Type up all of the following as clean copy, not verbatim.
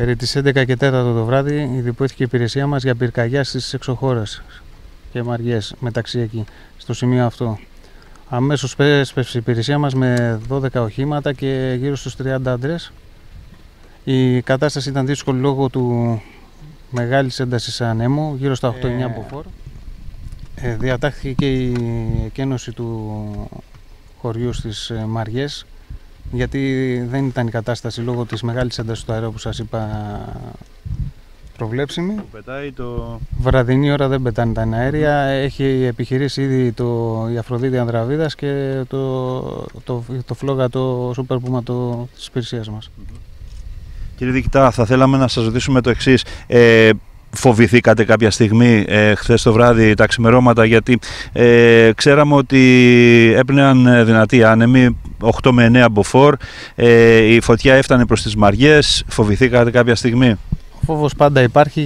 Περί τις 11 και 4 το βράδυ ειδοποιήθηκε η υπηρεσία μας για πυρκαγιά στις εξωχώρες και Μαριές μεταξύ εκεί, στο σημείο αυτό. Αμέσως έσπευσε η υπηρεσία μας με 12 οχήματα και γύρω στους 30 άντρες. Η κατάσταση ήταν δύσκολη λόγω του μεγάλης έντασης ανέμου, γύρω στα 8-9 μποφόρ. Διατάχθηκε και η εκένωση του χωριού στις Μαριές, γιατί δεν ήταν η κατάσταση λόγω της μεγάλης έντασης του αέρα που σας είπα προβλέψιμη. Βραδινή ώρα δεν πετάνε τα αέρια. Έχει επιχειρήσει ήδη η Αφροδίτη Ανδραβίδας και το φλόγα, το Super Puma της υπηρεσίας μας. Κύριε Διοικητά, θα θέλαμε να σας ρωτήσουμε το εξής. Φοβηθήκατε κάποια στιγμή χθες το βράδυ τα ξημερώματα, γιατί ξέραμε ότι έπνεαν δυνατοί άνεμοι, 8 με 9 μποφόρ, η φωτιά έφτανε προς τις Μαριές. Φοβηθήκατε κάποια στιγμή? Ο φόβος πάντα υπάρχει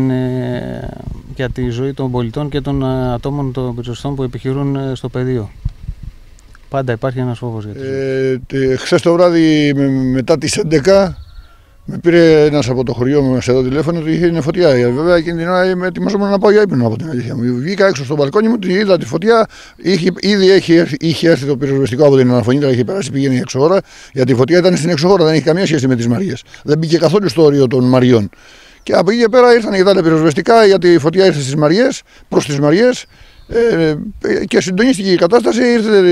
για τη ζωή των πολιτών και των ατόμων των πυροσβεστών που επιχειρούν στο πεδίο. Πάντα υπάρχει ένας φόβος για τη ζωή. Χθες το βράδυ μετά τις 11 με πήρε ένας από το χωριό μας εδώ τηλέφωνο ότι είχε φωτιά. Βέβαια εκείνη την ώρα ετοιμαζόμουν να πάω για ύπνο, από την αλήθεια μου. Βγήκα έξω στο μπαλκόνι μου, την είδα τη φωτιά. Ήδη είχε έρθει το πυροσβεστικό από την Αναφωνήτρα, είχε περάσει, πήγαινε η εξωχώρα. Γιατί η φωτιά ήταν στην εξωχώρα, δεν είχε καμία σχέση με τις Μαριές. Δεν μπήκε καθόλου στο όριο των Μαριών. Και από εκεί και πέρα ήρθαν και τα άλλα πυροσβεστικά, γιατί η φωτιά ήρθε στις Μαριές, προς τις Μαριές και συντονίστηκε η κατάσταση. Ήρθε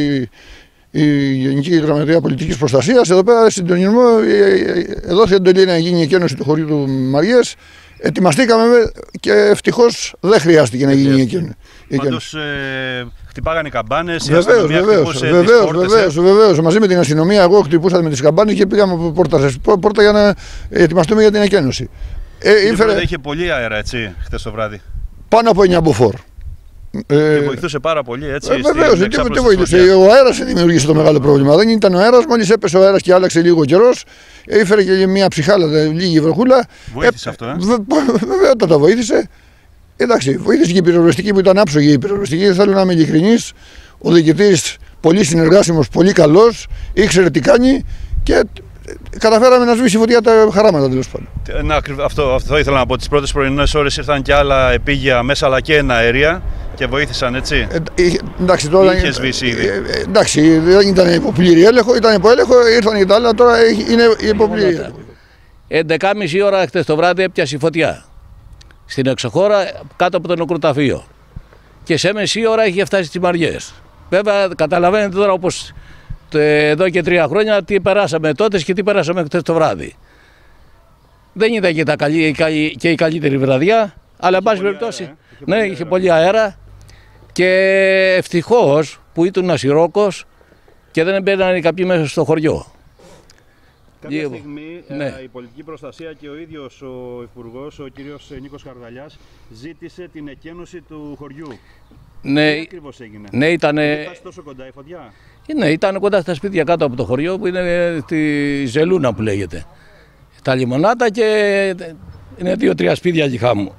η Γενική Γραμματεία Πολιτικής Προστασίας, εδώ πέρα συντονισμό, έδωσε εντολή να γίνει η εκένωση του χωριού του Μαριές. Ετοιμαστήκαμε και ευτυχώς δεν χρειάστηκε να γίνει η εκένωση. Πάντως χτυπάγανε οι καμπάνες, βεβαίως. Μαζί με την αστυνομία, εγώ χτυπούσα με τις καμπάνες και πήγαμε από πόρτα για να ετοιμαστούμε για την εκένωση. Είχε πολύ αέρα, έτσι, χθες το βράδυ. Πάνω από 9 μποφόρ. Και βοηθούσε πάρα πολύ, έτσι. Βεβαίως, τι βοήθησε. Ο αέρας δημιούργησε το μεγάλο πρόβλημα. Δεν ήταν ο αέρας, μόλις έπεσε ο αέρας και άλλαξε λίγο καιρός, έφερε και μια ψυχάλα, λίγη βροχούλα. Βοήθησε αυτό, Βέβαια, βοήθησε. Εντάξει, βοήθησε και η πυροσβεστική που ήταν άψογη. Η πυροσβεστική, θέλω να είμαι ειλικρινής, ο διοικητής πολύ συνεργάσιμος, πολύ καλός, ήξερε τι κάνει και καταφέραμε να σβήσει η φωτιά τα χαράματα, τέλος πάντων. Αυτό ήθελα να πω. Τις πρώτες πρωινές ώρες ήρθαν και άλλα επίγεια μέσα, αλλά και αέρια και βοήθησαν, έτσι. Εντάξει, τώρα είχε σβήσει ήδη. Εντάξει, δεν ήταν υποπλήρη έλεγχο, ήταν υποέλεγχο, ήρθαν και τα άλλα, τώρα είναι υποπλήρη έλεγχο. 11.30 ώρα χτες το βράδυ έπιασε η φωτιά στην εξωχώρα κάτω από το νεκροταφείο. Και σε μισή ώρα είχε φτάσει στις Μαριές. Βέβαια, καταλαβαίνετε τώρα, όπως εδώ και 3 χρόνια, τι περάσαμε τότε και τι περάσαμε χτες το βράδυ. Δεν ήταν και η καλύτερη βραδιά, αλλά εν πάση περιπτώσει, ναι, είχε πολύ αέρα και ευτυχώς που ήταν ασυρόκος και δεν μπαίνανε κάποιοι μέσα στο χωριό. Κάποια στιγμή η πολιτική προστασία και ο ίδιος ο Υπουργός, ο κύριος Νίκος Χαρδαλιάς, ζήτησε την εκένωση του χωριού. Ναι, τι ακριβώς έγινε? Ναι, ήταν τόσο κοντά η φωτιά? Ναι, ήταν κοντά στα σπίτια κάτω από το χωριό που είναι στη Ζελούνα που λέγεται. Τα λιμονάτα και είναι 2-3 σπίτια γη μου.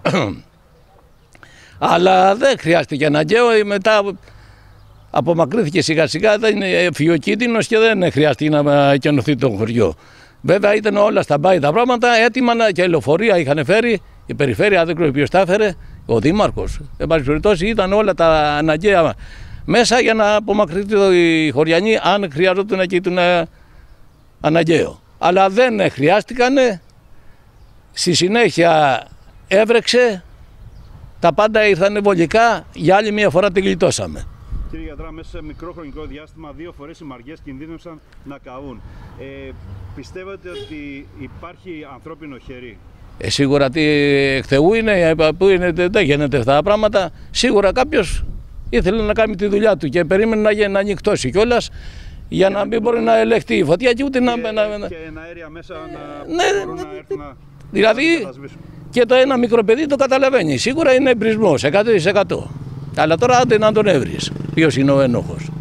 Αλλά δεν χρειάστηκε αναγκαίο, μετά απομακρύθηκε σιγά σιγά, δεν είναι φυοκίνδυνος και δεν χρειάστηκε να εκενωθεί το χωριό. Βέβαια ήταν όλα στα μπάι τα πράγματα, έτοιμα και λεωφορεία είχαν φέρει, η περιφέρεια δεν ξέρω ποιος τα έφερε, ο Δήμαρχος. Εν πάση περιπτώσει ήταν όλα τα αναγκαία μέσα για να απομακρυνθεί οι χωριανοί αν χρειαζόταν εκεί τον αναγκαίο. Αλλά δεν χρειάστηκαν, στη συνέχεια έβρεξε, τα πάντα ήρθαν βολικά, για άλλη μια φορά την γλιτώσαμε. Κύριε Γιατρά, μέσα σε μικρό χρονικό διάστημα 2 φορές οι Μαριές κινδύνευσαν να καούν. Πιστεύετε ότι υπάρχει ανθρώπινο χέρι? Σίγουρα τι εκ Θεού είναι, που είναι, δεν γίνεται αυτά τα πράγματα. Σίγουρα κάποιος ήθελε να κάνει τη δουλειά του και περίμενε να νυχτώσει κιόλας για να μην μπορεί να ελεγχθεί η φωτιά και ούτε και ένα αέρια μέσα να μπορούν να έρθουν να... Δηλαδή και το ένα μικρό παιδί το καταλαβαίνει. Σίγουρα είναι εμπρισμός 100%. Αλλά τώρα άντε να τον έβρεις ποιος είναι ο ένοχος.